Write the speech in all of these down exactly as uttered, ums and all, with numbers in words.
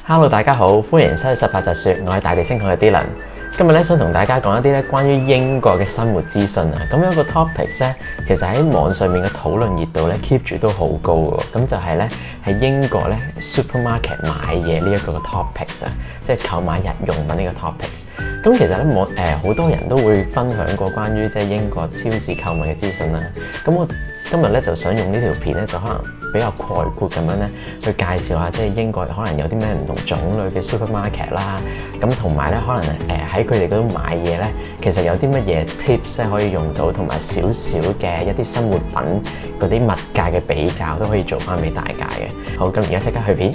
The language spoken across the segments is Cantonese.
Hello， 大家好，歡迎收睇實拍實說，我係大地星球嘅 Dylan。今日咧想同大家講一啲咧關於英國嘅生活資訊啊。咁有一個 topics 咧，其實喺網上面嘅討論熱度咧 keep 住都好高嘅。咁就係咧喺英國咧 supermarket 買嘢呢一個嘅 topics 啊，即係購買日用品呢個 topics。咁其實咧網誒好多人都會分享過關於即係英國超市購物嘅資訊啦。咁我今日咧就想用呢條片咧，就可能比較概括咁樣咧去介紹下即係英國可能有啲咩唔同種類嘅 supermarket 啦。咁同埋咧可能誒喺佢哋嗰度買嘢咧，其實有啲乜嘢 tips 咧可以用到，同埋少少嘅一啲生活品嗰啲物價嘅比較都可以做翻俾大家嘅。好，咁而家即刻去片。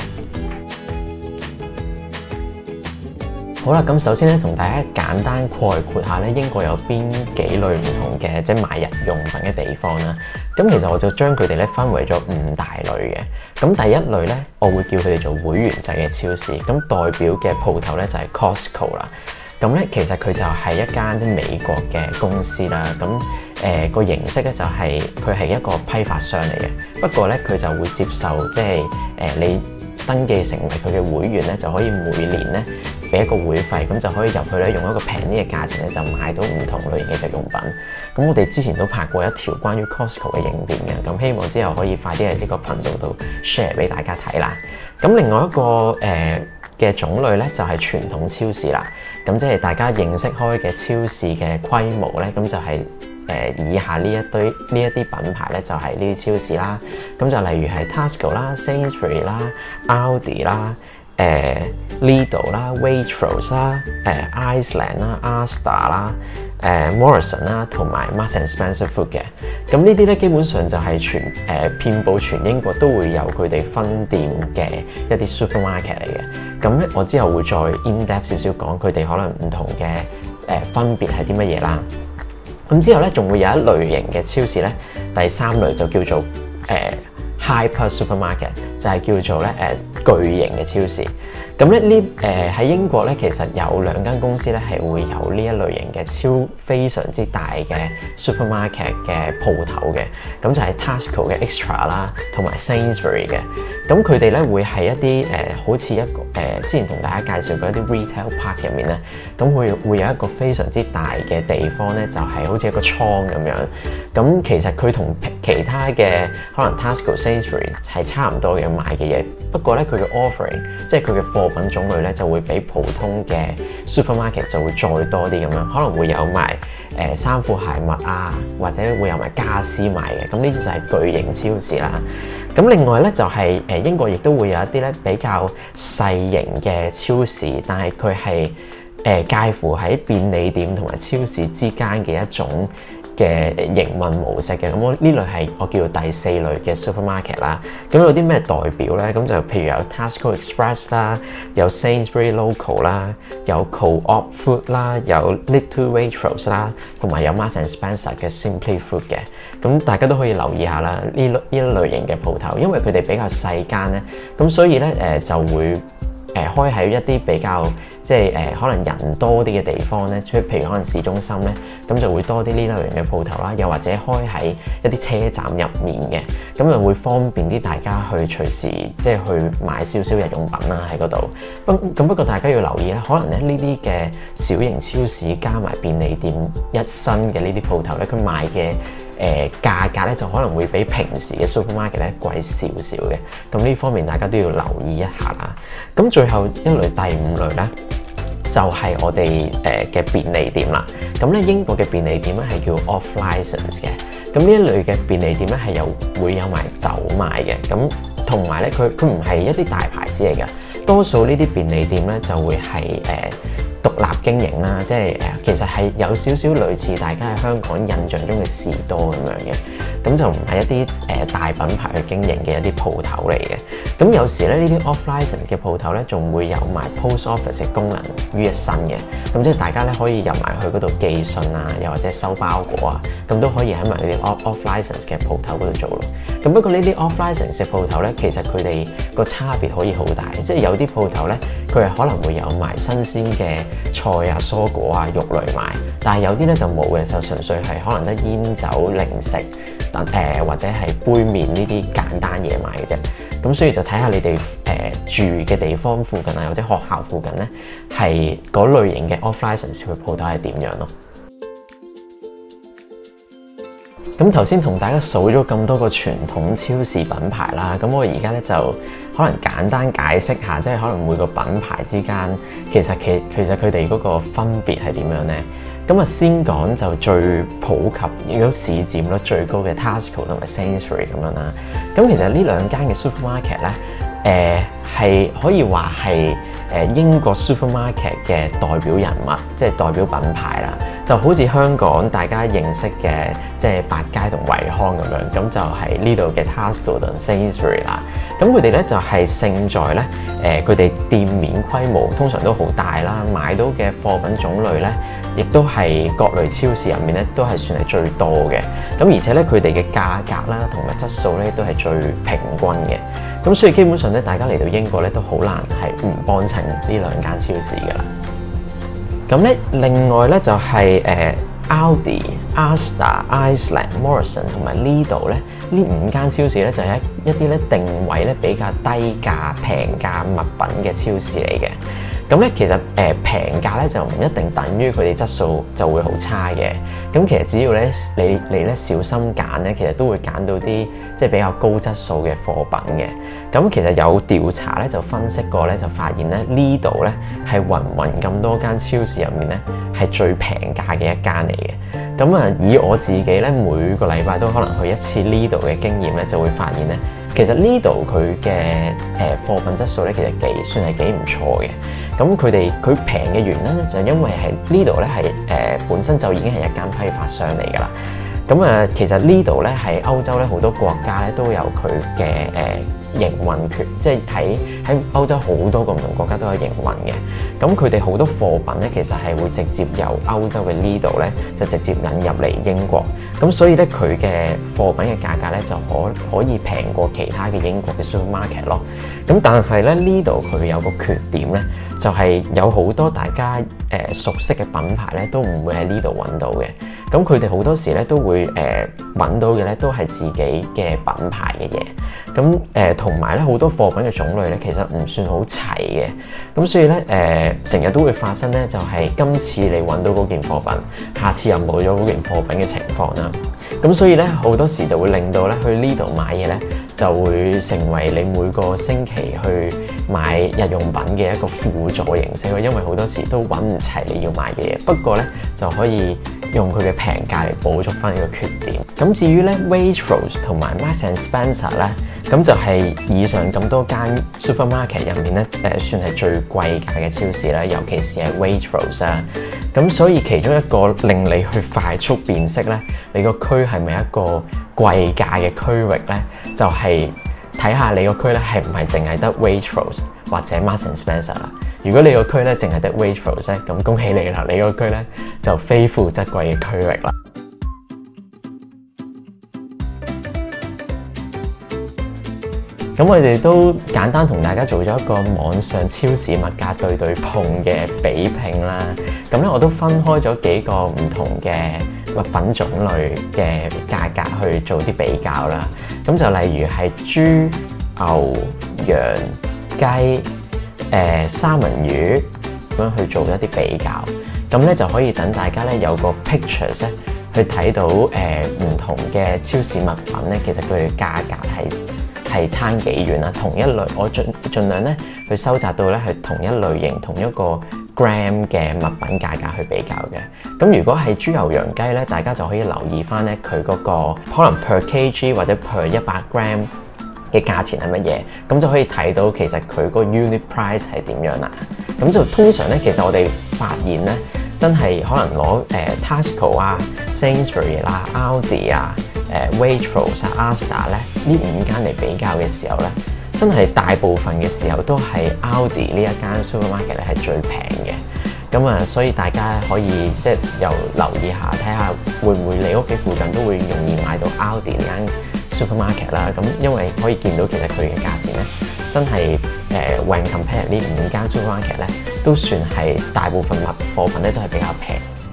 好啦，咁首先咧，同大家簡單概括下咧，英國有邊幾類唔同嘅即係買日用品嘅地方啦。咁其實我就將佢哋咧分為咗五大類嘅。咁第一類咧，我會叫佢哋做會員制嘅超市。咁代表嘅鋪頭咧就係 Costco 啦。咁咧其實佢就係一間即係美國嘅公司啦。咁誒個形式咧就係佢係一個批發商嚟嘅。不過咧佢就會接受即係誒、呃、你登記成為佢嘅會員咧，就可以每年咧俾一個會費，咁就可以入去咧用一個平啲嘅價錢咧就買到唔同類型嘅日用品。咁我哋之前都拍過一條關於 Costco 嘅影片嘅，咁希望之後可以快啲喺呢個頻道度 share 俾大家睇啦。咁另外一個誒嘅、呃、種類咧就係、是、傳統超市啦。咁即係大家認識開嘅超市嘅規模咧，咁就係、是。誒、呃、以下呢一堆呢一啲品牌咧，就係呢啲超市啦。咁就例如係 Tesco 啦、Sainsbury 啦、Aldi 啦、誒、呃、Lidl 啦、Waitrose 啦、誒、呃、Iceland 啦、Asda 啦、誒、呃、Morrison 啦，同埋 Marks and Spencer Food 嘅。咁呢啲咧基本上就係全誒、呃、遍佈全英國都會有佢哋分店嘅一啲 supermarket 嚟嘅。咁咧我之後會再 in depth 少少講佢哋可能唔同嘅誒、呃、分別係啲乜嘢啦。咁之後咧，仲會有一類型嘅超市咧，第三類就叫做誒、呃、Hyper Supermarket，就係叫做咧誒、呃、巨型嘅超市。咁咧呢誒喺英國咧，其實有兩間公司咧係會有呢一類型嘅超非常之大嘅 supermarket 嘅鋪頭嘅。咁就係 Tesco 嘅 Extra 啦，同埋 Sainsbury 嘅。咁佢哋咧會係一啲誒、呃，好似一個誒、呃，之前同大家介紹過一啲 retail park 入面咧，咁會會有一個非常之大嘅地方咧，就係、是、好似一個倉咁樣。咁其實佢同其他嘅可能 Tesco、Sainsbury 係差唔多嘅買嘅嘢，不過咧佢嘅 offering， 即係佢嘅貨品種類咧，就會比普通嘅 supermarket 就會再多啲咁樣，可能會有埋誒衫褲鞋襪啊，或者會有埋家私賣嘅。咁呢啲就係巨型超市啦。咁另外咧就係、是、誒英國亦都會有一啲咧比較細型嘅超市，但係佢係誒介乎喺便利店同埋超市之間嘅一種嘅營運模式嘅。咁我呢類係我叫做第四類嘅 supermarket 啦。咁有啲咩代表咧？咁就譬如有 Tesco Express 啦，有 Sainsbury Local 啦，有 Co-op Food 啦，有 Little Waitrose 啦，同埋有 Marks and Spencer 嘅 Simply Food 嘅。咁大家都可以留意下啦，呢類呢一類型嘅鋪頭，因為佢哋比較細間咧，咁所以咧誒、呃、就會誒、呃、開喺一啲比較即係誒、呃、可能人多啲嘅地方咧，即係譬如可能市中心咧，咁就會多啲呢類型嘅鋪頭啦，又或者開喺一啲車站入面嘅，咁就會方便啲大家去隨時即係去買少少日用品啦喺嗰度。咁咁不過大家要留意咧，可能咧呢啲嘅小型超市加埋便利店一身嘅呢啲鋪頭咧，佢賣嘅誒價格咧就可能會比平時嘅 supermarket 咧貴少少嘅，咁呢方面大家都要留意一下啦。咁最後一類第五類咧，就係、是、我哋誒嘅便利店啦。咁咧英國嘅便利店咧係叫 off license 嘅。咁呢一類嘅便利店咧係有會有埋酒賣嘅。咁同埋咧佢佢唔係一啲大牌子嚟嘅，多數呢啲便利店咧就會係誒、呃獨立經營啦，即係誒，其實係有少少類似大家喺香港印象中嘅士多咁樣嘅，咁就唔係一啲誒、呃、大品牌去經營嘅一啲鋪頭嚟嘅。咁有時咧呢啲 off license 嘅鋪頭咧，仲會有埋 post office 嘅功能於一身嘅。咁即係大家咧可以入埋去嗰度寄信啊，又或者收包裹啊，咁都可以喺埋呢啲 off off license 嘅鋪頭嗰度做咯。咁不過呢啲 off license 嘅鋪頭咧，其實佢哋個差別可以好大，即係有啲鋪頭咧，佢係可能會有埋新鮮嘅菜啊、蔬果啊、肉類賣，但係有啲咧就冇嘅，就純粹係可能得煙酒零食，但誒、呃、或者係杯麵呢啲簡單嘢賣嘅啫。 咁所以就睇下你哋誒、呃、住嘅地方附近啊，或者學校附近咧，係嗰類型嘅 off-license 嘅鋪頭係點樣咯。咁頭先同大家數咗咁多個傳統超市品牌啦，咁我而家咧就可能簡單解釋下，即係可能每個品牌之間其實其其實佢哋嗰個分別係點樣咧？咁啊先講就最普及亦都市佔率最高嘅 Tesco 同埋 Sainsbury 咁樣啦。咁其實呢兩間嘅 supermarket 咧，誒、呃、係可以話係誒英國 supermarket 嘅代表人物，即係代表品牌啦。就好似香港大家認識嘅即係百佳同惠康咁樣，咁就係呢度嘅 Tesco 同 Sainsbury 啦。咁佢哋咧就係勝在咧，誒佢哋店面規模通常都好大啦，買到嘅貨品種類咧，亦都係各類超市入面咧都係算係最多嘅。咁而且咧佢哋嘅價格啦同埋質素咧都係最平均嘅。咁所以基本上咧，大家嚟到英國咧都好難係唔幫襯呢兩間超市㗎啦。咁咧，另外咧就係、是、誒、呃、Aldi、Asda、Iceland、Morrison 同埋 Lidl 咧，呢五間超市咧就係一一啲咧定位咧比較低價、平價物品嘅超市嚟嘅。咁咧其實誒平價咧就唔一定等於佢哋質素就會好差嘅。咁其實只要咧你你咧小心揀咧，其實都會揀到啲即係比較高質素嘅貨品嘅。咁其實有調查咧就分析過咧，就發現咧呢度咧係芸芸咁多間超市入面咧係最平價嘅一間嚟嘅。咁啊以我自己咧每個禮拜都可能去一次呢度嘅經驗咧，就會發現咧其實呢度佢嘅誒貨品質素咧其實幾算係幾唔錯嘅。咁佢哋佢平嘅原因咧，就係因為係呢度咧係誒本身就已經係一間批發商嚟㗎啦。咁啊，其實呢度咧係歐洲咧好多國家咧都有佢嘅誒營運權，即係喺喺歐洲好多個唔同國家都有營運嘅。咁佢哋好多貨品咧，其實係會直接由歐洲嘅呢度咧就直接引入嚟英國。咁所以咧佢嘅貨品嘅價格咧就可可以平過其他嘅英國嘅 supermarket 咯。咁但係咧呢度佢有個缺點咧，就係、是、有好多大家誒、呃、熟悉嘅品牌咧都唔會喺呢度揾到嘅。咁佢哋好多時咧都會誒揾、呃、到嘅咧都係自己嘅品牌嘅嘢。咁誒同埋咧好多貨品嘅種類咧其實唔算好齊嘅。咁所以咧誒成日都會發生咧就係、是、今次你揾到嗰件貨品，下次又冇咗嗰件貨品嘅情況啦。咁所以咧好多時就會令到咧去呢度買嘢咧就會成為你每個星期去買日用品嘅一個輔助形式咯，因為好多時都揾唔齊你要買嘅嘢。不過咧就可以用佢嘅平價嚟補足翻呢個缺點。咁至於咧 Waitrose 同埋 Marks and Spencer 咧，咁就係以上咁多間 supermarket 入面咧誒算係最貴價嘅超市啦，尤其是係 Waitrose 啊。咁所以其中一個令你去快速辨識咧，你個區係咪一個貴價嘅區域咧，就係睇下你個區咧係唔係淨係得 Waitrose 或者 Marks and Spencer 啦。如果你個區咧淨係得 Waitrose 咧，咁恭喜你啦，你個區咧就非富則貴嘅區域啦。咁我哋都簡單同大家做咗一個網上超市物價對對碰嘅比拼啦。咁咧我都分開咗幾個唔同嘅物品種類嘅價格去做啲比較啦。咁就例如係豬、牛、羊、雞、誒、呃、三文魚咁樣去做一啲比較。咁咧就可以等大家咧有個 pictures 咧去睇到誒唔、呃、同嘅超市物品咧，其實佢嘅價格係係差幾遠啦。同一類我盡盡量咧去收集到咧係同一類型同一個 gram 嘅物品價格去比較嘅。咁如果係豬牛羊雞咧，大家就可以留意翻咧佢嗰個可能 per kg 或者 per 一百 gram 嘅價錢係乜嘢，咁就可以睇到其實佢個 unit price 係點樣啦。咁就通常咧，其實我哋發現咧，真係可能攞誒、呃、Tesco 啊、Sainsbury 啦、Aldi 啊、誒、呃、Waitrose 啊、Asda 咧呢五間嚟比較嘅時候咧，真係大部分嘅時候都係 Aldi 呢一間 supermarket 咧係最平嘅。咁啊，所以大家可以即係又留意下，睇下會唔會你屋企附近都會容易買到 Aldi 呢間 supermarket 啦。咁因為可以見到其實佢嘅價錢咧，真係誒 when compare 呢五間 supermarket 咧，都算係大部分物貨品咧都係比較平。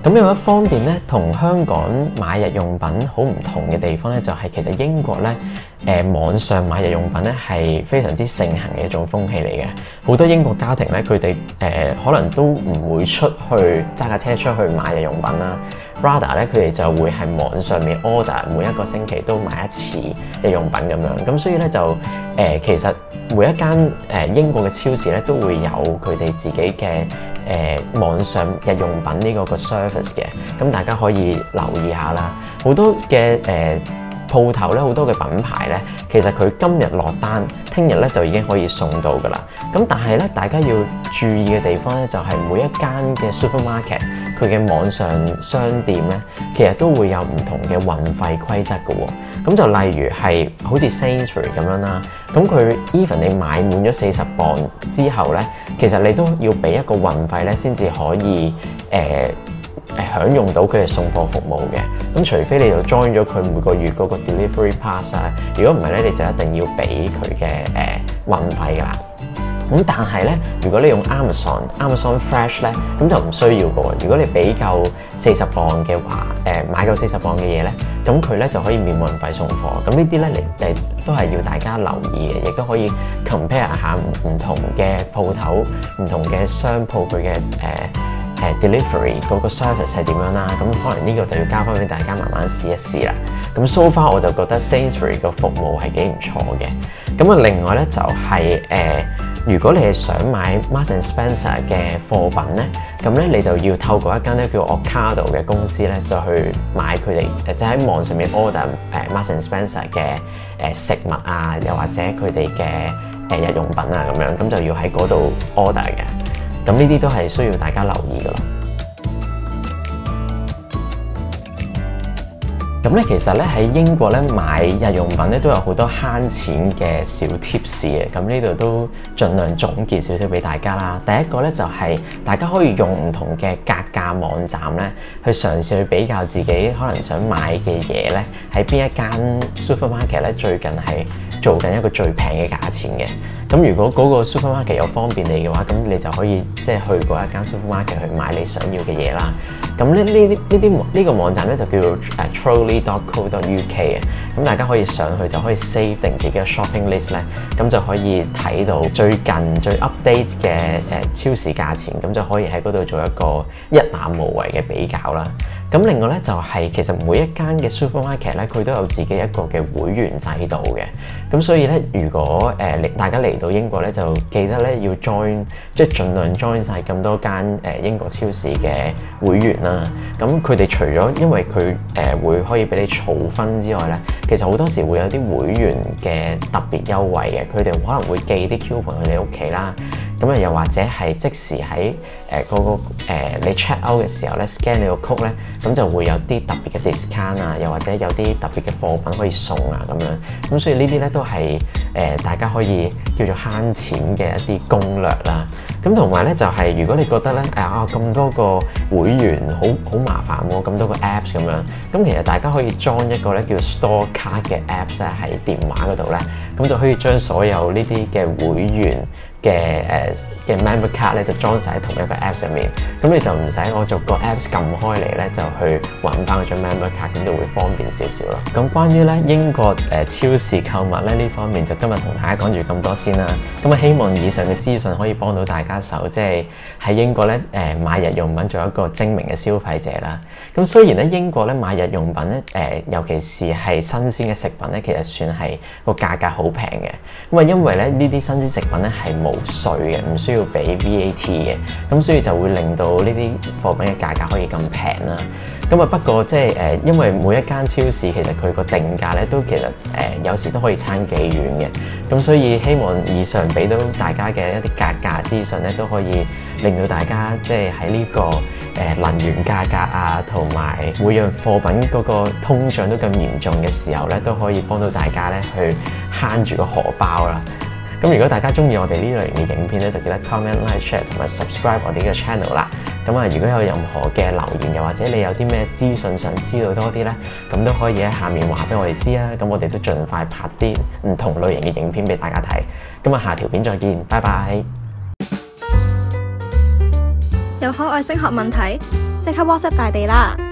咁有一方面咧，同香港買日用品好唔同嘅地方咧，就係其實英國咧，誒網上買日用品咧係非常之盛行嘅一種風氣嚟嘅。好多英國家庭咧，佢哋誒可能都唔會出去揸架車出去買日用品啦。Rather 咧，佢哋就會喺網上面 order， 每一個星期都買一次日用品咁樣。咁所以咧就誒、呃，其實每一間誒、呃、英國嘅超市咧都會有佢哋自己嘅誒、呃、網上日用品呢個個 service 嘅。咁大家可以留意下啦。好多嘅誒鋪頭咧，好多嘅品牌咧，其實佢今日落單，聽日咧就已經可以送到㗎啦。咁但係咧，大家要注意嘅地方咧，就係、是、每一間嘅 supermarket。佢嘅網上商店咧，其實都會有唔同嘅運費規則嘅喎。咁就例如係好似 Sainsbury 咁樣啦，咁佢 even 你買滿咗四十磅之後咧，其實你都要俾一個運費咧，先至可以誒誒、呃、享用到佢嘅送貨服務嘅。咁除非你就 join 咗佢每個月嗰個 delivery pass 啊，如果唔係咧，你就一定要俾佢嘅誒運費㗎啦。咁但係咧，如果你用 Amazon、Amazon Fresh 咧，咁就唔需要嘅喎。如果你俾夠四十磅嘅話，誒、呃、買夠四十磅嘅嘢咧，咁佢咧就可以免運費送貨。咁呢啲咧，你誒都係要大家留意嘅，亦都可以 compare 下唔同嘅鋪頭、唔同嘅商鋪佢嘅誒誒 delivery 嗰個 service 係點樣啦。咁可能呢個就要交翻俾大家慢慢試一試啦。咁 so far 我就覺得 Sainsbury 個服務係幾唔錯嘅。咁啊，另外咧就係、是、誒。呃如果你係想買 Marks and Spencer 嘅貨品咧，咁咧你就要透過一間咧叫 Ocado 嘅公司咧，就去買佢哋誒，即係喺網上面 order 誒 Marks and Spencer 嘅誒食物啊，又或者佢哋嘅誒日用品啊咁樣，咁就要喺嗰度 order 嘅。咁呢啲都係需要大家留意㗎咯。咁咧，其實咧喺英國咧買日用品咧都有好多慳錢嘅小 tips 嘅。咁呢度都盡量總結少少俾大家啦。第一個咧就係、是、大家可以用唔同嘅格價網站咧，去嘗試去比較自己可能想買嘅嘢咧，喺邊一間 supermarket 咧最近係做緊一個最平嘅價錢嘅。咁如果嗰個 supermarket 有方便你嘅話，咁你就可以即係去嗰一間 supermarket 去買你想要嘅嘢啦。咁呢呢啲呢啲呢個網站咧就叫做誒 trolley dot co dot U K 嘅。咁大家可以上去就可以 save 定自己嘅 shopping list 咧，咁就可以睇到最近最 update 嘅誒超市價錢，咁就可以喺嗰度做一個一覽無遺嘅比較啦。咁另外咧就係、是、其實每一間嘅 supermarket 咧，佢都有自己一個嘅會員制度嘅。咁所以咧，如果誒、呃、大家嚟到英國咧，就記得咧要 join， 即係盡量 join 晒咁多間誒、呃、英國超市嘅會員啦。咁佢哋除咗因為佢誒、呃、會可以俾你儲分之外咧，其實好多時會有啲會員嘅特別優惠嘅。佢哋可能會寄啲 coupon 去你屋企啦。咁啊，又或者係即時喺誒嗰個、呃、你 check out 嘅時候咧 scan 你個 code 咧，咁就會有啲特別嘅 discount 啊，又或者有啲特別嘅貨品可以送啊咁樣。咁所以呢啲咧都係誒、呃、大家可以叫做慳錢嘅一啲攻略啦。咁同埋咧就係、是、如果你覺得咧誒啊咁多個會員好好麻煩喎，咁多個 apps 咁樣，咁其實大家可以裝一個咧叫 Store Card 嘅 apps 咧喺電話嗰度咧，咁就可以將所有呢啲嘅會員嘅誒嘅 member card 咧就裝晒喺同一個 app 上面，咁你就唔使我逐個 apps 撳開嚟咧就去揾翻嗰張 member card，咁就會方便少少咯。咁關於咧英國誒超市購物咧呢方面，就今日同大家講住咁多先啦。咁啊希望以上嘅資訊可以幫到大家手，即係喺英國咧誒買日用品做一個精明嘅消費者啦。咁雖然咧英國咧買日用品咧誒，尤其是係新鮮嘅食品咧，其實算係個價格好平嘅。咁啊因為咧呢啲新鮮食品咧係冇稅嘅，唔需要俾 V A T 嘅，咁所以就會令到呢啲貨品嘅價格可以咁平啦。咁啊不過即係誒，因為每一間超市其實佢個定價咧都其實誒、呃、有時都可以差幾遠嘅，咁所以希望以上俾到大家嘅一啲格價資訊咧，都可以令到大家即係喺呢個誒能源價格啊，同埋每樣貨品嗰個通脹都咁嚴重嘅時候咧，都可以幫到大家咧去慳住個荷包啦。咁如果大家中意我哋呢類型嘅影片咧，就記得 comment、like、share 同埋 subscribe 我哋嘅 channel 啦。咁啊，如果有任何嘅留言，又或者你有啲咩資訊想知道多啲咧，咁都可以喺下面話俾我哋知啊。咁我哋都盡快拍啲唔同類型嘅影片俾大家睇。咁啊，下條片再見，拜拜。 有可愛升學問題， 即刻 WhatsApp 大地啦！